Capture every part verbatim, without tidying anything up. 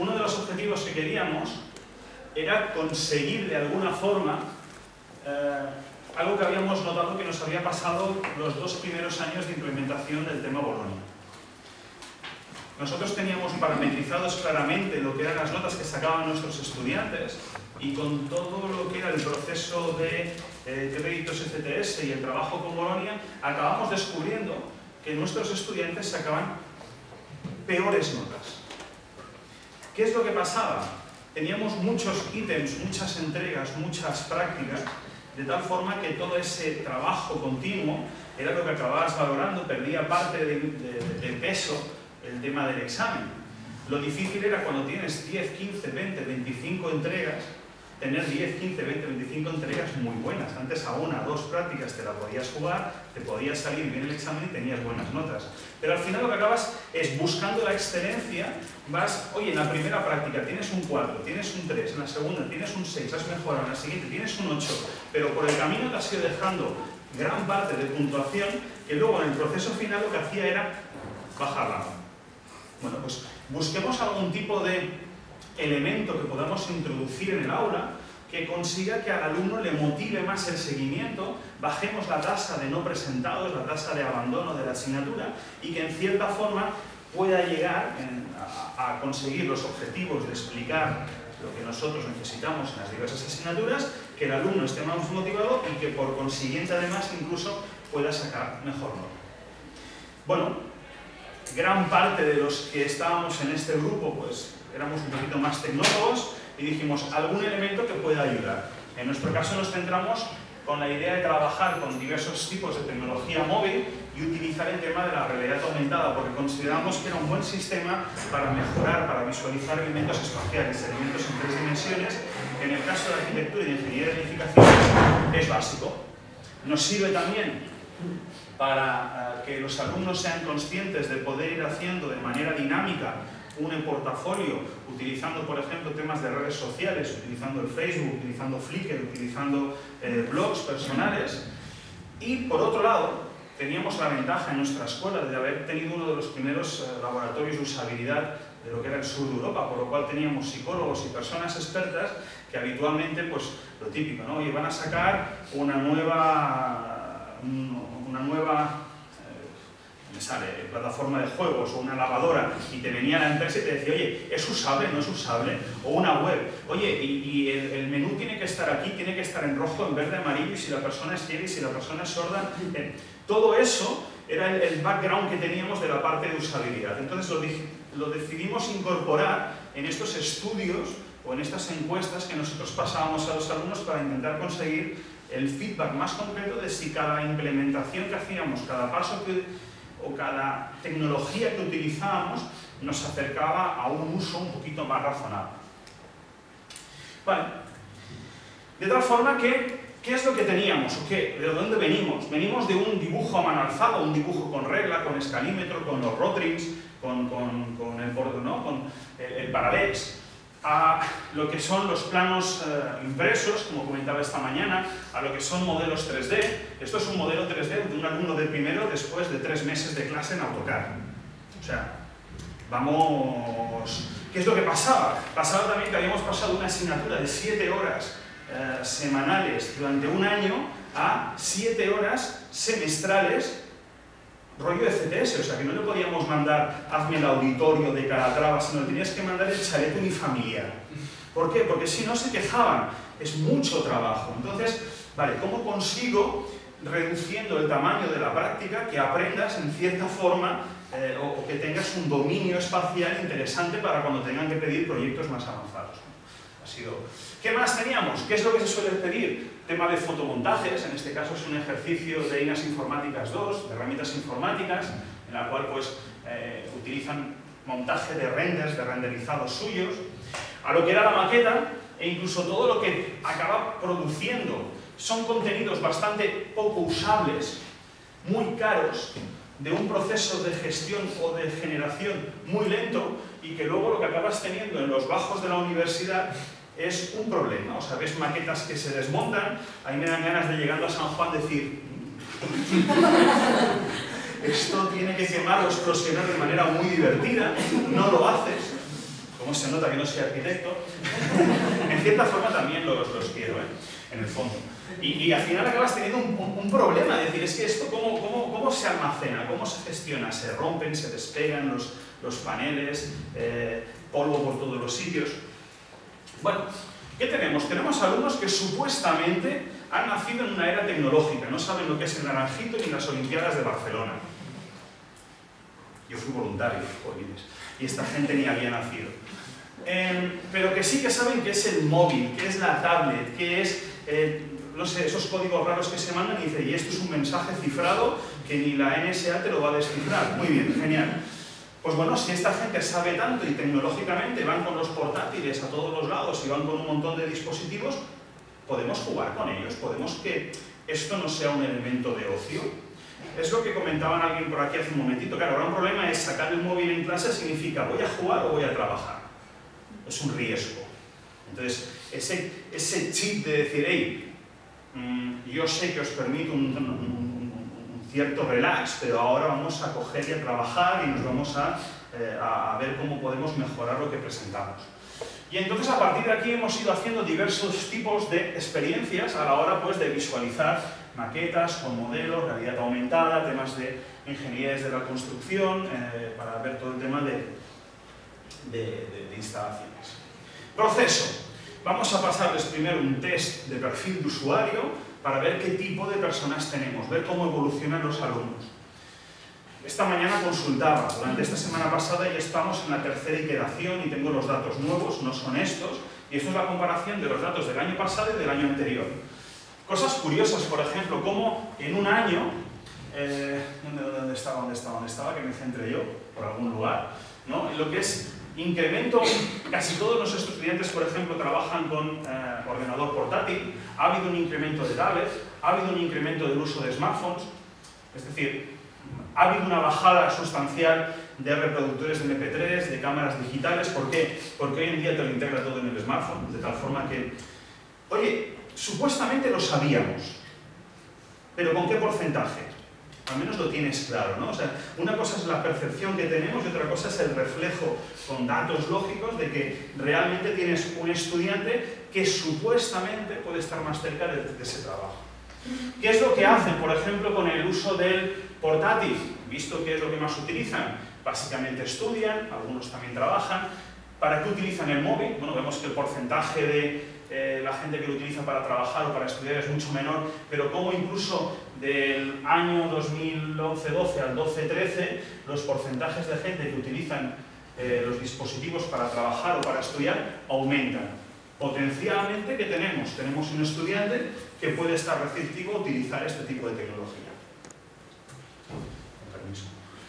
uno de los objetivos que queríamos era conseguir de alguna forma eh, algo que habíamos notado que nos había pasado los dos primeros años de implementación del tema Bolonia. Nosotros teníamos parametrizados claramente lo que eran las notas que sacaban nuestros estudiantes y con todo lo que era el proceso de eh, créditos E C T S y el trabajo con Bolonia, acabamos descubriendo que nuestros estudiantes sacaban peores notas. ¿Qué es lo que pasaba? Teníamos muchos ítems, muchas entregas, muchas prácticas, de tal forma que todo ese trabajo continuo era lo que acababas valorando, perdía parte de, de, de peso el tema del examen. Lo difícil era cuando tienes diez, quince, veinte, veinticinco entregas, tener diez, quince, veinte, veinticinco entregas muy buenas. Antes a una, dos prácticas te la podías jugar, te podías salir bien el examen y tenías buenas notas. Pero al final lo que acabas es buscando la excelencia, vas, oye, en la primera práctica tienes un cuatro, tienes un tres, en la segunda tienes un seis, has mejorado, en la siguiente tienes un ocho, pero por el camino te has ido dejando gran parte de puntuación que luego en el proceso final lo que hacía era bajarla. Bueno, pues busquemos algún tipo de elemento que podamos introducir en el aula que consiga que al alumno le motive más el seguimiento, bajemos la tasa de no presentados, la tasa de abandono de la asignatura y que en cierta forma pueda llegar en, a, a conseguir los objetivos de explicar lo que nosotros necesitamos en las diversas asignaturas, que el alumno esté más motivado y que por consiguiente además incluso pueda sacar mejor nota. Bueno, gran parte de los que estábamos en este grupo pues éramos un poquito más tecnólogos y dijimos algún elemento que pueda ayudar. En nuestro caso nos centramos con la idea de trabajar con diversos tipos de tecnología móvil y utilizar el tema de la realidad aumentada, porque consideramos que era un buen sistema para mejorar, para visualizar elementos espaciales, elementos en tres dimensiones, que en el caso de arquitectura y de ingeniería de edificaciones es básico. Nos sirve también para uh, que los alumnos sean conscientes de poder ir haciendo de manera dinámica un portafolio, utilizando, por ejemplo, temas de redes sociales, utilizando el Facebook, utilizando Flickr, utilizando eh, blogs personales. Y, por otro lado, teníamos la ventaja en nuestra escuela de haber tenido uno de los primeros eh, laboratorios de usabilidad de lo que era el sur de Europa, por lo cual teníamos psicólogos y personas expertas que habitualmente, pues, lo típico, ¿no? Y van a sacar una nueva... una nueva me sale, plataforma de juegos o una lavadora y te venía la empresa y te decía, oye, ¿es usable? ¿No es usable? O una web, oye, y, y el, el menú tiene que estar aquí, tiene que estar en rojo, en verde, amarillo, y si la persona es ciega y si la persona es sorda. Eh, todo eso era el, el background que teníamos de la parte de usabilidad. Entonces lo, lo decidimos incorporar en estos estudios o en estas encuestas que nosotros pasábamos a los alumnos para intentar conseguir el feedback más concreto de si cada implementación que hacíamos, cada paso que o cada tecnología que utilizábamos nos acercaba a un uso un poquito más razonable. Vale. De tal forma que, ¿qué es lo que teníamos? ¿O qué? ¿De dónde venimos? Venimos de un dibujo a mano alzada, un dibujo con regla, con escalímetro, con los rotrins, con, con, con, el, ¿no? con el, el paralex, a lo que son los planos eh, impresos, como comentaba esta mañana, a lo que son modelos tres D. Esto es un modelo tres D de un alumno de primero después de tres meses de clase en AutoCAD. O sea, vamos... ¿Qué es lo que pasaba? Pasaba también que habíamos pasado una asignatura de siete horas eh, semanales durante un año a siete horas semestrales rollo de C T S, o sea que no le podíamos mandar hazme el auditorio de Calatrava, sino le tenías que mandar el chalet unifamiliar. ¿Por qué? Porque si no se quejaban, es mucho trabajo. Entonces, vale, ¿cómo consigo, reduciendo el tamaño de la práctica, que aprendas en cierta forma eh, o, o que tengas un dominio espacial interesante para cuando tengan que pedir proyectos más avanzados? Ha sido... ¿Qué más teníamos? ¿Qué es lo que se suele pedir? Tema de fotomontajes, en este caso es un ejercicio de I N A S Informáticas dos, de herramientas informáticas, en la cual pues eh, utilizan montaje de renders, de renderizados suyos, a lo que era la maqueta e incluso todo lo que acaba produciendo. Son contenidos bastante poco usables, muy caros, de un proceso de gestión o de generación muy lento y que luego lo que acabas teniendo en los bajos de la universidad es un problema. O sea, ves maquetas que se desmontan, ahí me dan ganas de, llegando a San Juan, decir esto tiene que quemar o explosionar de manera muy divertida, no lo haces, como se nota que no soy arquitecto, en cierta forma también los, los quiero, ¿eh? En el fondo. Y, y al final acabas teniendo un, un, un problema, es decir, es que esto ¿cómo, cómo, cómo se almacena? ¿Cómo se gestiona? ¿Se rompen, se despegan los, los paneles, eh, polvo por todos los sitios? Bueno, ¿qué tenemos? Tenemos alumnos que supuestamente han nacido en una era tecnológica, no saben lo que es el naranjito ni las Olimpiadas de Barcelona. Yo fui voluntario, jolines, y esta gente ni había nacido. Eh, pero que sí que saben qué es el móvil, qué es la tablet, qué es, eh, no sé, esos códigos raros que se mandan y dice, y esto es un mensaje cifrado que ni la N S A te lo va a descifrar. Muy bien, genial. Pues bueno, si esta gente sabe tanto y tecnológicamente van con los portátiles a todos los lados y van con un montón de dispositivos, podemos jugar con ellos, podemos que esto no sea un elemento de ocio. Es lo que comentaban alguien por aquí hace un momentito. Claro, ahora un problema es sacar el móvil en clase significa ¿voy a jugar o voy a trabajar? Es un riesgo. Entonces, ese, ese chip de decir, hey, mmm, yo sé que os permito un, un, un, un cierto relax, pero ahora vamos a coger y a trabajar y nos vamos a, eh, a ver cómo podemos mejorar lo que presentamos. Y entonces a partir de aquí hemos ido haciendo diversos tipos de experiencias a la hora pues, de visualizar maquetas con modelos, realidad aumentada, temas de ingeniería desde la construcción, eh, para ver todo el tema de, de, de, de instalaciones. Proceso. Vamos a pasarles primero un test de perfil de usuario para ver qué tipo de personas tenemos, ver cómo evolucionan los alumnos. Esta mañana consultaba, durante esta semana pasada ya estamos en la tercera iteración y tengo los datos nuevos, no son estos, y esto es la comparación de los datos del año pasado y del año anterior. Cosas curiosas, por ejemplo, como en un año, eh, ¿dónde, ¿dónde estaba, dónde estaba, dónde estaba? Que me centré yo, por algún lugar, ¿no? En lo que es incremento, casi todos los estudiantes, por ejemplo, trabajan con eh, ordenador portátil, ha habido un incremento de tablets, ha habido un incremento del uso de smartphones, es decir, ha habido una bajada sustancial de reproductores de eme pe tres, de cámaras digitales. ¿Por qué? Porque hoy en día te lo integra todo en el smartphone, de tal forma que, oye, supuestamente lo sabíamos, pero ¿con qué porcentaje? Al menos lo tienes claro, ¿no? O sea, una cosa es la percepción que tenemos y otra cosa es el reflejo con datos lógicos de que realmente tienes un estudiante que supuestamente puede estar más cerca de, de ese trabajo. ¿Qué es lo que hacen, por ejemplo, con el uso del portátil? ¿Visto qué es lo que más utilizan? Básicamente estudian, algunos también trabajan. ¿Para qué utilizan el móvil? Bueno, vemos que el porcentaje de eh, la gente que lo utiliza para trabajar o para estudiar es mucho menor, pero como incluso del año dos mil once doce al doce trece, los porcentajes de gente que utilizan eh, los dispositivos para trabajar o para estudiar aumentan. Potencialmente, ¿qué tenemos? Tenemos un estudiante que puede estar receptivo a utilizar este tipo de tecnología. Con permiso.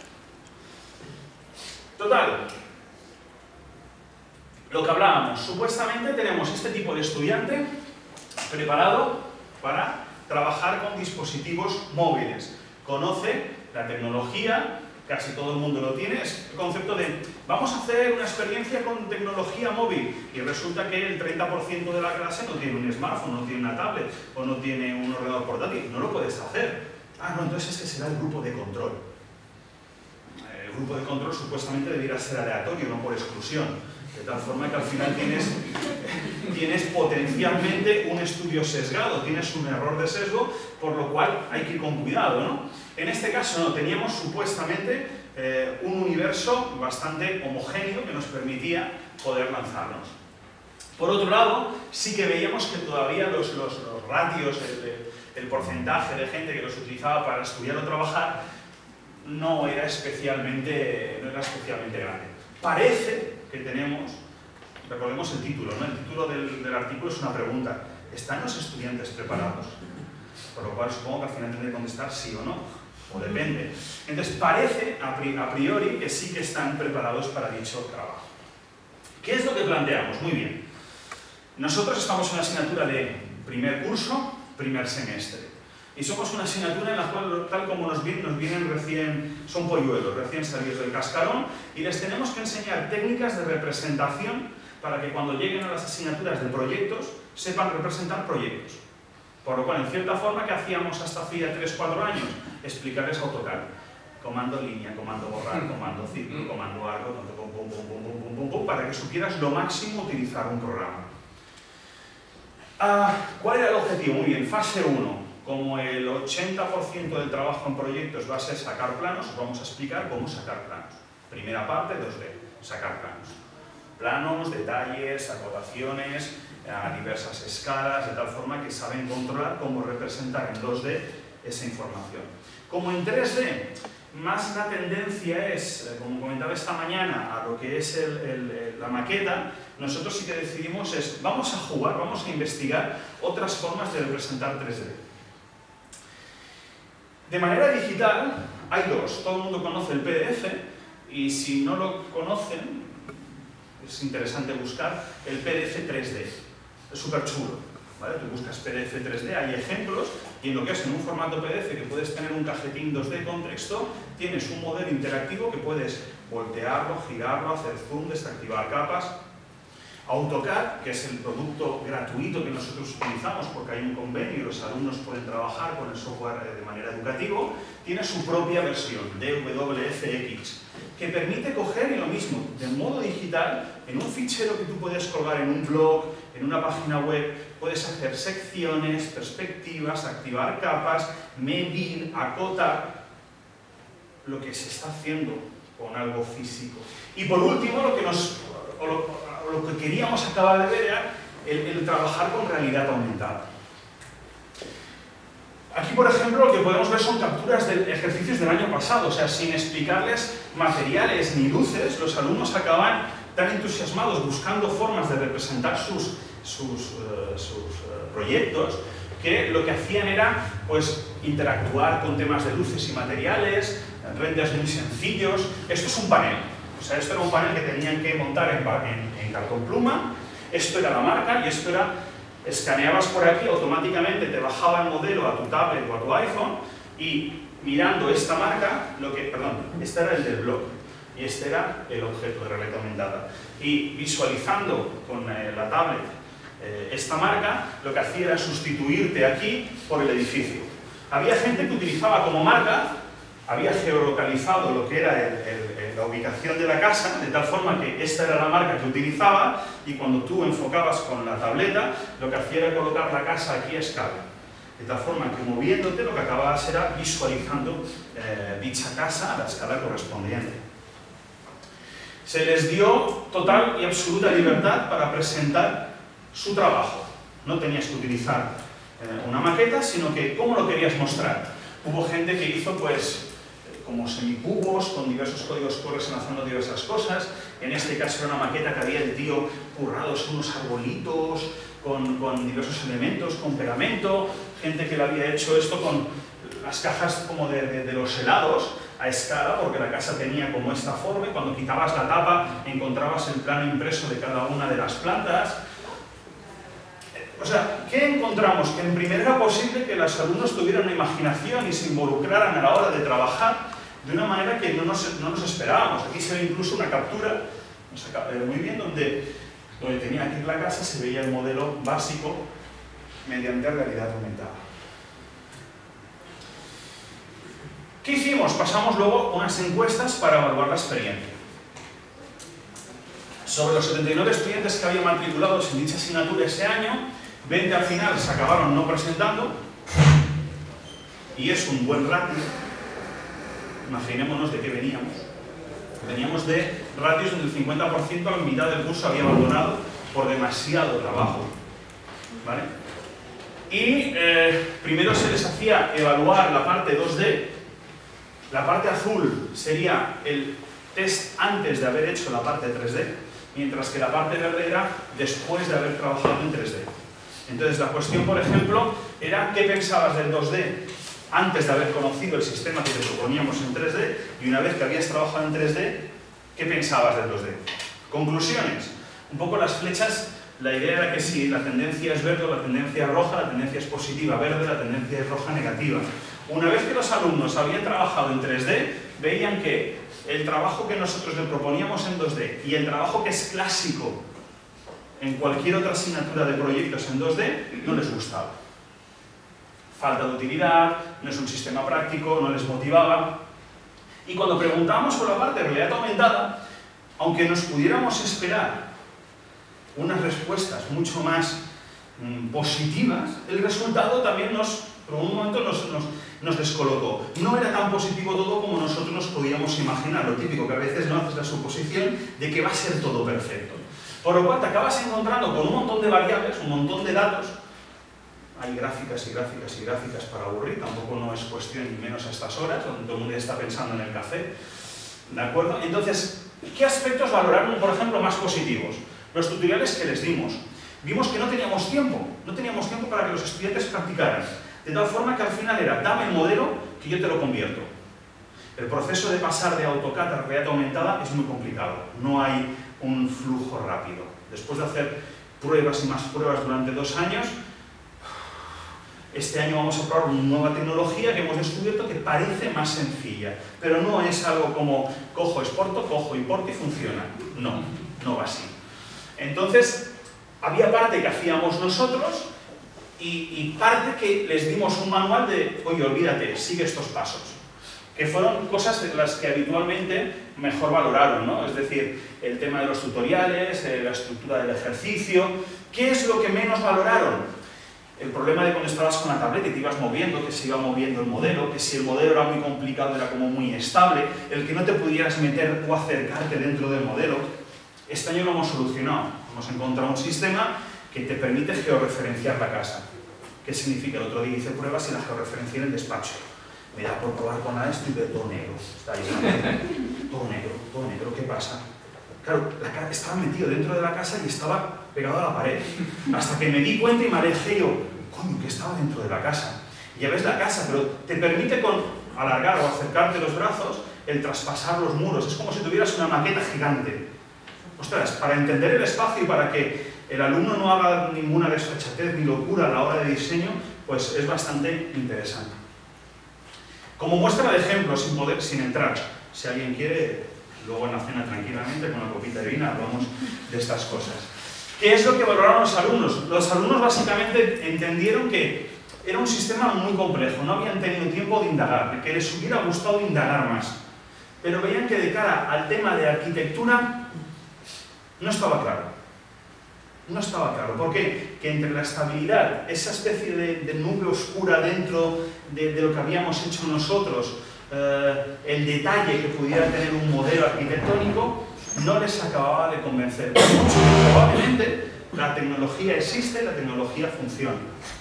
Total. Lo que hablábamos, supuestamente tenemos este tipo de estudiante preparado para trabajar con dispositivos móviles. Conoce la tecnología, casi todo el mundo lo tiene, es el concepto de vamos a hacer una experiencia con tecnología móvil y resulta que el treinta por ciento de la clase no tiene un smartphone, no tiene una tablet o no tiene un ordenador portátil. No lo puedes hacer. Ah, no, entonces es que será el grupo de control. El grupo de control supuestamente debiera ser aleatorio, no por exclusión. De tal forma que al final tienes, tienes potencialmente un estudio sesgado, tienes un error de sesgo, por lo cual hay que ir con cuidado, ¿no? En este caso no, teníamos supuestamente eh, un universo bastante homogéneo que nos permitía poder lanzarnos. Por otro lado, sí que veíamos que todavía los, los, los ratios, el, el porcentaje de gente que los utilizaba para estudiar o trabajar no era especialmente, no era especialmente grande. Parece que tenemos, recordemos el título, ¿no? El título del, del artículo es una pregunta. ¿Están los estudiantes preparados? Por lo cual supongo que al final tendré que contestar sí o no, o depende. Entonces parece a priori que sí que están preparados para dicho trabajo. ¿Qué es lo que planteamos? Muy bien. Nosotros estamos en una asignatura de primer curso, primer semestre. Y somos una asignatura en la cual, tal como nos vienen, nos vienen recién, son polluelos, recién salidos del cascarón, y les tenemos que enseñar técnicas de representación para que cuando lleguen a las asignaturas de proyectos, sepan representar proyectos. Por lo cual, en cierta forma, ¿qué hacíamos hasta hacía tres cuatro años? Explicarles AutoCAD. comando línea, comando borrar, comando ciclo, comando arco, pum, pum, pum, pum, pum, pum, pum, pum, para que supieras lo máximo utilizar un programa. Ah, ¿cuál era el objetivo? Muy bien, fase uno. Como el ochenta por ciento del trabajo en proyectos va a ser sacar planos, os vamos a explicar cómo sacar planos. Primera parte, dos D, sacar planos. Planos, detalles, acotaciones, a diversas escalas, de tal forma que saben controlar cómo representar en dos D esa información. Como en tres D, más la tendencia es, como comentaba esta mañana, a lo que es el, el, la maqueta, nosotros sí que decidimos es, vamos a jugar, vamos a investigar otras formas de representar tres D. De manera digital, hay dos. Todo el mundo conoce el P D F, y si no lo conocen, es interesante buscar el P D F tres D. Es súper chulo, ¿vale? Tú buscas P D F tres D, hay ejemplos, y en lo que es en un formato P D F que puedes tener un cajetín dos D con texto, tienes un modelo interactivo que puedes voltearlo, girarlo, hacer zoom, desactivar capas. AutoCAD, que es el producto gratuito que nosotros utilizamos porque hay un convenio y los alumnos pueden trabajar con el software de manera educativa, tiene su propia versión, D W F X, que permite coger y lo mismo, de modo digital, en un fichero que tú puedes colgar en un blog, en una página web, puedes hacer secciones, perspectivas, activar capas, medir, acotar, lo que se está haciendo con algo físico. Y por último, lo que nos... O lo, lo que queríamos acabar de ver era el, el trabajar con realidad aumentada. Aquí, por ejemplo, lo que podemos ver son capturas de ejercicios del año pasado, o sea, sin explicarles materiales ni luces, los alumnos acaban tan entusiasmados buscando formas de representar sus, sus, uh, sus uh, proyectos, que lo que hacían era, pues, interactuar con temas de luces y materiales, renders muy sencillos. Esto es un panel. O sea, esto era un panel que tenían que montar en, en, en cartón pluma, esto era la marca y esto era, escaneabas por aquí, automáticamente te bajaba el modelo a tu tablet o a tu iPhone y mirando esta marca, lo que, perdón, este era el del blog y este era el objeto de realidad aumentada. Y visualizando con eh, la tablet eh, esta marca, lo que hacía era sustituirte aquí por el edificio. Había gente que utilizaba como marca, había geolocalizado lo que era el, el la ubicación de la casa, de tal forma que esta era la marca que utilizaba y cuando tú enfocabas con la tableta, lo que hacía era colocar la casa aquí a escala. De tal forma que moviéndote lo que acababas era visualizando eh, dicha casa a la escala correspondiente. Se les dio total y absoluta libertad para presentar su trabajo. No tenías que utilizar eh, una maqueta, sino que cómo lo querías mostrar. Hubo gente que hizo pues como semicubos, con diversos códigos correlacionando diversas cosas. En este caso era una maqueta que había el tío currados unos arbolitos, con, con diversos elementos, con pegamento, gente que le había hecho esto con las cajas como de, de, de los helados a escala, porque la casa tenía como esta forma, y cuando quitabas la tapa encontrabas el plano impreso de cada una de las plantas. O sea, ¿qué encontramos? Que en primer era posible que los alumnos tuvieran una imaginación y se involucraran a la hora de trabajar de una manera que no nos, no nos esperábamos. Aquí se ve incluso una captura, no sé, muy bien, donde, donde tenía aquí la casa, se veía el modelo básico mediante realidad aumentada. ¿Qué hicimos? Pasamos luego unas encuestas para evaluar la experiencia. Sobre los setenta y nueve estudiantes que habían matriculados en dicha asignatura ese año, veinte al final se acabaron no presentando, y es un buen ratio. Imaginémonos de qué veníamos. Veníamos de ratios donde el cincuenta por ciento a la mitad del curso había abandonado por demasiado trabajo. ¿Vale? Y eh, primero se les hacía evaluar la parte dos D. La parte azul sería el test antes de haber hecho la parte tres D, mientras que la parte verde era después de haber trabajado en tres D. Entonces la cuestión, por ejemplo, era ¿qué pensabas del dos D antes de haber conocido el sistema que te proponíamos en tres D? Y una vez que habías trabajado en tres D, ¿qué pensabas del dos D? Conclusiones. Un poco las flechas, la idea era que si la tendencia es verde o la tendencia es roja, la tendencia es positiva verde, la tendencia es roja negativa. Una vez que los alumnos habían trabajado en tres D, veían que el trabajo que nosotros le proponíamos en dos D y el trabajo que es clásico en cualquier otra asignatura de proyectos en dos D no les gustaba. Falta de utilidad, no es un sistema práctico, no les motivaba. Y cuando preguntamos por la parte de realidad aumentada, aunque nos pudiéramos esperar unas respuestas mucho más mmm, positivas, el resultado también nos, por un momento nos, nos, nos descolocó. No era tan positivo todo como nosotros nos podíamos imaginar, lo típico que a veces no haces la suposición de que va a ser todo perfecto. Por lo cual te acabas encontrando con un montón de variables, un montón de datos. Hay gráficas y gráficas y gráficas para aburrir, tampoco no es cuestión ni menos a estas horas, donde todo el mundo está pensando en el café. ¿De acuerdo? Entonces, ¿qué aspectos valoraron, por ejemplo, más positivos? Los tutoriales que les dimos. Vimos que no teníamos tiempo, no teníamos tiempo para que los estudiantes practicaran. De tal forma que al final era, dame el modelo que yo te lo convierto. El proceso de pasar de AutoCAD a realidad aumentada es muy complicado. No hay un flujo rápido. Después de hacer pruebas y más pruebas durante dos años, este año vamos a probar una nueva tecnología que hemos descubierto que parece más sencilla, pero no es algo como cojo, exporto, cojo, importo y funciona. No, no va así. Entonces, había parte que hacíamos nosotros y, y parte que les dimos un manual de, oye, olvídate, sigue estos pasos. Que fueron cosas de las que habitualmente mejor valoraron, ¿no? Es decir, el tema de los tutoriales, eh, la estructura del ejercicio. ¿Qué es lo que menos valoraron? El problema de cuando estabas con la tableta y te ibas moviendo, que se iba moviendo el modelo, que si el modelo era muy complicado era como muy estable, el que no te pudieras meter o acercarte dentro del modelo. Este año lo hemos solucionado. Hemos encontrado un sistema que te permite georreferenciar la casa. ¿Qué significa? El otro día hice pruebas y la georreferencié en el despacho. Me da por probar con la esto y veo todo negro. Está ahí, todo negro, todo negro. ¿Qué pasa? Claro, la, estaba metido dentro de la casa y estaba pegado a la pared. Hasta que me di cuenta y me alejé yo, coño, que estaba dentro de la casa. Ya ves la casa, pero te permite con alargar o acercarte los brazos el traspasar los muros. Es como si tuvieras una maqueta gigante. Ostras, para entender el espacio y para que el alumno no haga ninguna desfachatez ni locura a la hora de diseño, pues es bastante interesante. Como muestra de ejemplo, sin poder, sin entrar, si alguien quiere, luego en la cena tranquilamente, con una copita de vino, hablamos de estas cosas. ¿Qué es lo que valoraron los alumnos? Los alumnos básicamente entendieron que era un sistema muy complejo, no habían tenido tiempo de indagar, que les hubiera gustado indagar más. Pero veían que de cara al tema de arquitectura no estaba claro. No estaba claro. ¿Por qué? Que entre la estabilidad, esa especie de, de nube oscura dentro de, de lo que habíamos hecho nosotros, eh, el detalle que pudiera tener un modelo arquitectónico, no les acababa de convencer. Probablemente la tecnología existe, la tecnología funciona.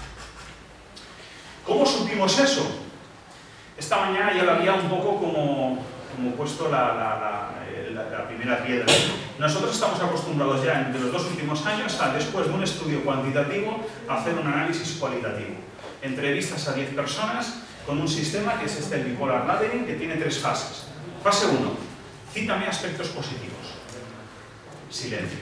¿Cómo supimos eso? Esta mañana ya lo había un poco como, como puesto la, la, la, la, la primera piedra. Nosotros estamos acostumbrados ya en los dos últimos años a, después de un estudio cuantitativo, a hacer un análisis cualitativo. Entrevistas a diez personas con un sistema que es este el bipolar laddering, que tiene tres fases. Fase uno. Cítame aspectos positivos. Silencio.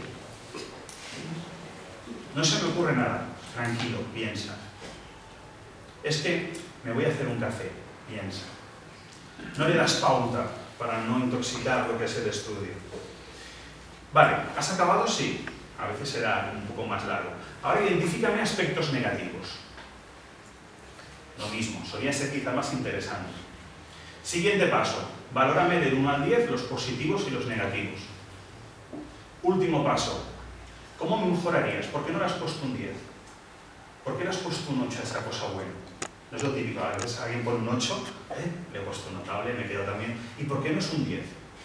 No se me ocurre nada. Tranquilo, piensa. Es que me voy a hacer un café. Piensa. No le das pauta para no intoxicar lo que es el estudio. Vale, ¿has acabado? Sí. A veces será un poco más largo. Ahora identifícame aspectos negativos. Lo mismo, solía ser quizá más interesante. Siguiente paso. Valórame del uno al diez los positivos y los negativos. Último paso. ¿Cómo mejorarías? ¿Por qué no le has puesto un diez? ¿Por qué le has puesto un ocho a esa cosa buena? No es lo típico, a veces alguien pone un ocho, ¿eh? Le he puesto un notable, me quedo también. ¿Y por qué no es un diez?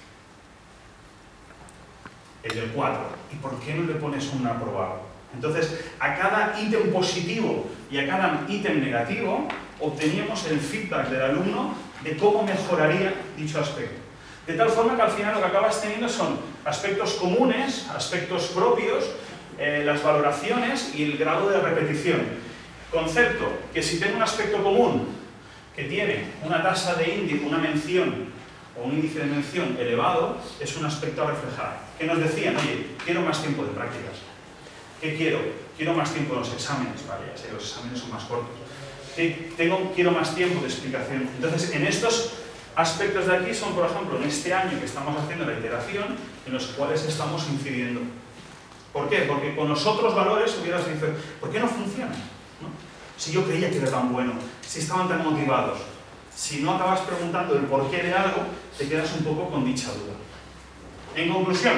El del cuatro. ¿Y por qué no le pones un aprobado? Entonces, a cada ítem positivo y a cada ítem negativo, obteníamos el feedback del alumno de cómo mejoraría dicho aspecto. De tal forma que al final lo que acabas teniendo son aspectos comunes, aspectos propios, eh, las valoraciones y el grado de repetición. Concepto, que si tengo un aspecto común que tiene una tasa de índice, una mención o un índice de mención elevado, es un aspecto a reflejar. Que nos decían, oye, quiero más tiempo de prácticas. ¿Qué quiero? Quiero más tiempo en los exámenes. Vale, ya sé, los exámenes son más cortos. ¿Qué tengo? Quiero más tiempo de explicación. Entonces, en estos aspectos de aquí son, por ejemplo, en este año que estamos haciendo la iteración, en los cuales estamos incidiendo. ¿Por qué? Porque con los otros valores hubieras dicho, ¿por qué no funciona? ¿No? Si yo creía que era tan bueno, si estaban tan motivados. si no acabas preguntando el porqué de algo, te quedas un poco con dicha duda. En conclusión,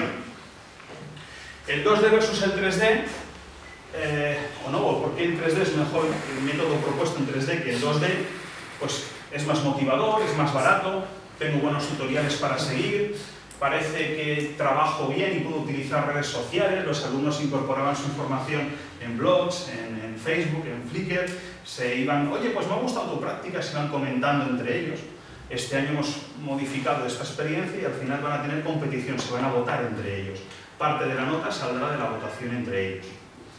el dos D versus el tres D, eh, o no, o por qué el tres D es mejor, el método propuesto en tres D que el dos D, pues es más motivador, es más barato, tengo buenos tutoriales para seguir, parece que trabajo bien y puedo utilizar redes sociales, los alumnos incorporaban su información en blogs, en, en Facebook, en Flickr, se iban, oye, pues me ha gustado tu práctica, se iban comentando entre ellos. Este año hemos modificado esta experiencia y al final van a tener competición, se van a votar entre ellos. Parte de la nota saldrá de la votación entre ellos.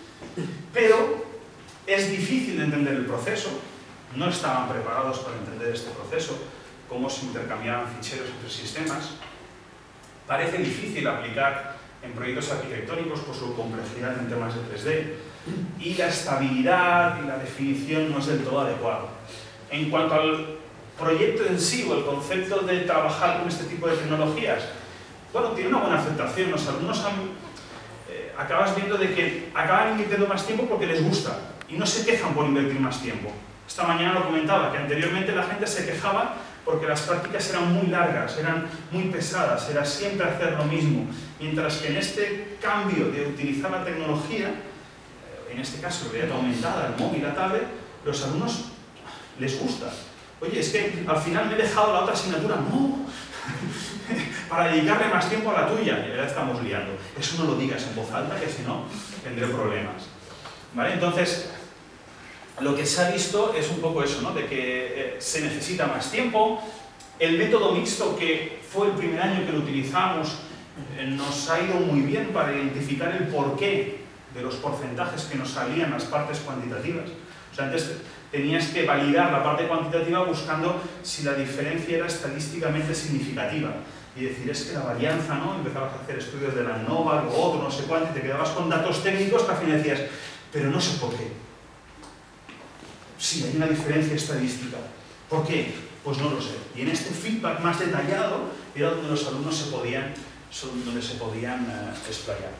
Pero es difícil de entender el proceso, no estaban preparados para entender este proceso, cómo se intercambiaban ficheros entre sistemas. Parece difícil aplicar en proyectos arquitectónicos por su complejidad en temas de tres D y la estabilidad y la definición no es del todo adecuado. En cuanto al proyecto en sí o el concepto de trabajar con este tipo de tecnologías, bueno, tiene una buena aceptación. Los alumnos han, eh, acabas viendo de que acaban invirtiendo más tiempo porque les gusta y no se quejan por invertir más tiempo. Esta mañana lo comentaba, que anteriormente la gente se quejaba porque las prácticas eran muy largas, eran muy pesadas, era siempre hacer lo mismo. Mientras que en este cambio de utilizar la tecnología, en este caso la realidad aumentada, el móvil, la tablet, los alumnos les gusta. Oye, es que al final me he dejado la otra asignatura, no, para dedicarle más tiempo a la tuya, y ya estamos liando. Eso no lo digas en voz alta, que si no tendré problemas. ¿Vale? Entonces, lo que se ha visto es un poco eso, ¿no? De que eh, se necesita más tiempo. El método mixto, que fue el primer año que lo utilizamos, eh, nos ha ido muy bien para identificar el porqué de los porcentajes que nos salían las partes cuantitativas. O sea, antes tenías que validar la parte cuantitativa buscando si la diferencia era estadísticamente significativa. Y decir, es que la varianza, ¿no? Empezabas a hacer estudios de la ANOVA, o otro, no sé cuánto, y te quedabas con datos técnicos que al final decías, pero no sé por qué. Sí, hay una diferencia estadística. ¿Por qué? Pues no lo sé. Y en este feedback más detallado era donde los alumnos se podían, donde se podían uh, explayar.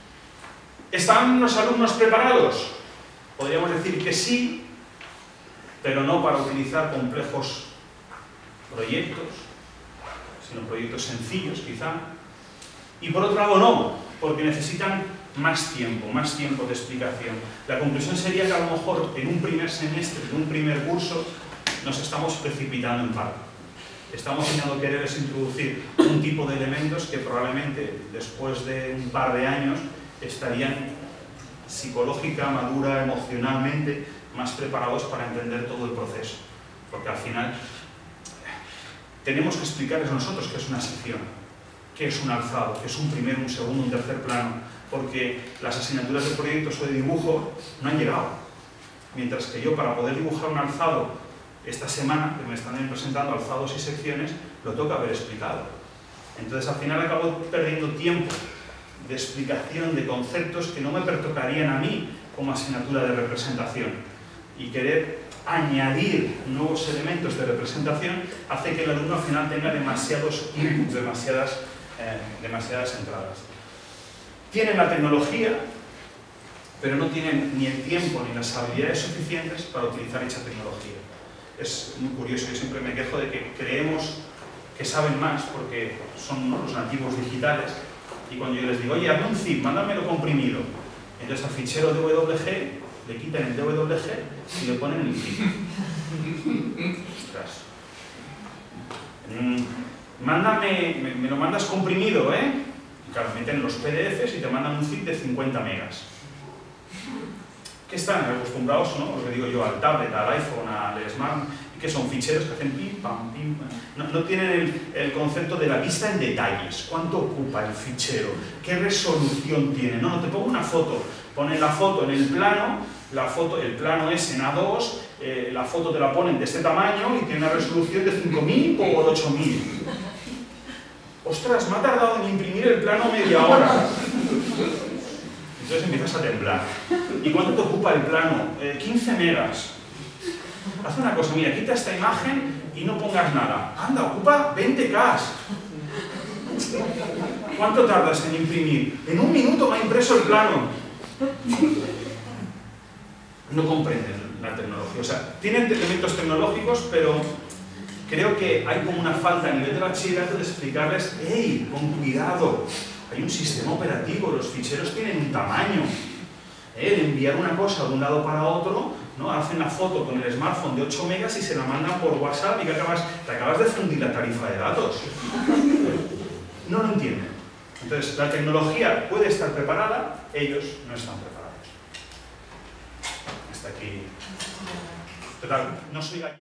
¿Están los alumnos preparados? Podríamos decir que sí, pero no para utilizar complejos proyectos, sino proyectos sencillos, quizá. Y por otro lado no, porque necesitan más tiempo, más tiempo de explicación. La conclusión sería que a lo mejor en un primer semestre, en un primer curso, nos estamos precipitando en parte. Estamos intentando querer introducir un tipo de elementos que probablemente después de un par de años estarían psicológica, madura, emocionalmente más preparados para entender todo el proceso. Porque al final tenemos que explicarles nosotros qué es una sección, qué es un alzado, qué es un primero, un segundo, un tercer plano, porque las asignaturas de proyectos o de dibujo no han llegado. Mientras que yo, para poder dibujar un alzado esta semana, que me están presentando alzados y secciones, lo tengo que haber explicado. Entonces al final acabo perdiendo tiempo de explicación de conceptos que no me pertocarían a mí como asignatura de representación. Y querer añadir nuevos elementos de representación hace que el alumno al final tenga demasiados inputs, demasiadas, eh, demasiadas entradas. Tienen la tecnología, pero no tienen ni el tiempo ni las habilidades suficientes para utilizar dicha tecnología. Es muy curioso, yo siempre me quejo de que creemos que saben más porque son los nativos digitales, y cuando yo les digo, oye, hazme un zip, mándamelo comprimido, entonces al fichero D W G le quitan el D W G y le ponen el zip. Ostras. Mm, mándame, me, me lo mandas comprimido, ¿eh? Y claro, meten los P D Fs y te mandan un zip de cincuenta megas. ¿Qué están acostumbrados, no? Os lo digo yo, al tablet, al iPhone, al Smart, que son ficheros que hacen pim, pam, pim, pam. No, no tienen el, el concepto de la vista en detalles. ¿Cuánto ocupa el fichero? ¿Qué resolución tiene? No, no, te pongo una foto. Ponen la foto en el plano, la foto, el plano es en A dos, eh, la foto te la ponen de este tamaño y tiene una resolución de cinco mil por ocho mil. ¡Ostras, me ha tardado en imprimir el plano media hora! Entonces empiezas a temblar. ¿Y cuánto te ocupa el plano? Eh, quince megas. Haz una cosa, mira, quita esta imagen y no pongas nada. Anda, ocupa veinte K. ¿Cuánto tardas en imprimir? En un minuto me ha impreso el plano. No comprenden la tecnología. O sea, tienen elementos tecnológicos, pero Creo que hay como una falta a nivel de bachillerato de explicarles, ¡hey, con cuidado! Hay un sistema operativo, los ficheros tienen un tamaño. ¿Eh? De enviar una cosa de un lado para otro, ¿no? Hacen la foto con el smartphone de ocho megas y se la mandan por WhatsApp y que acabas, te acabas de fundir la tarifa de datos. No lo entienden. Entonces, la tecnología puede estar preparada, ellos no están preparados. Hasta aquí. Total, no soy